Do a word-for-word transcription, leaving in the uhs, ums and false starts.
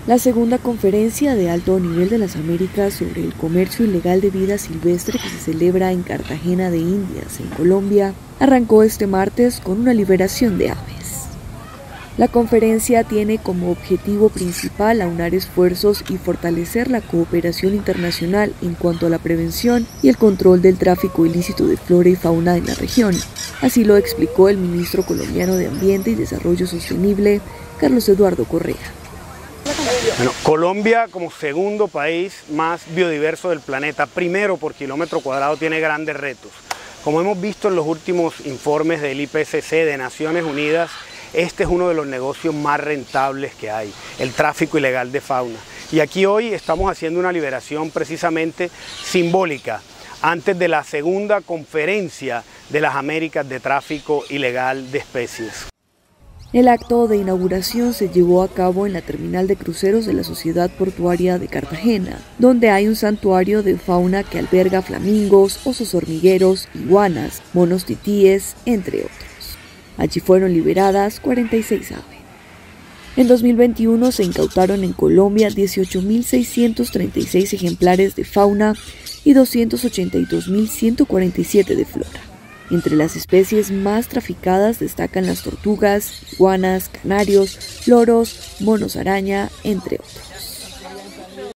La segunda conferencia de alto nivel de las Américas sobre el comercio ilegal de vida silvestre que se celebra en Cartagena de Indias, en Colombia, arrancó este martes con una liberación de aves. La conferencia tiene como objetivo principal aunar esfuerzos y fortalecer la cooperación internacional en cuanto a la prevención y el control del tráfico ilícito de flora y fauna en la región. Así lo explicó el ministro colombiano de Ambiente y Desarrollo Sostenible, Carlos Eduardo Correa. Bueno, Colombia como segundo país más biodiverso del planeta, primero por kilómetro cuadrado, tiene grandes retos. Como hemos visto en los últimos informes del I P C C de Naciones Unidas, este es uno de los negocios más rentables que hay, el tráfico ilegal de fauna. Y aquí hoy estamos haciendo una liberación precisamente simbólica, antes de la segunda conferencia de las Américas de tráfico ilegal de especies. El acto de inauguración se llevó a cabo en la terminal de cruceros de la Sociedad Portuaria de Cartagena, donde hay un santuario de fauna que alberga flamingos, osos hormigueros, iguanas, monos titíes, entre otros. Allí fueron liberadas cuarenta y seis aves. En dos mil veintiuno se incautaron en Colombia dieciocho mil seiscientos treinta y seis ejemplares de fauna y doscientos ochenta y dos mil ciento cuarenta y siete de flora. Entre las especies más traficadas destacan las tortugas, iguanas, canarios, loros, monos araña, entre otros.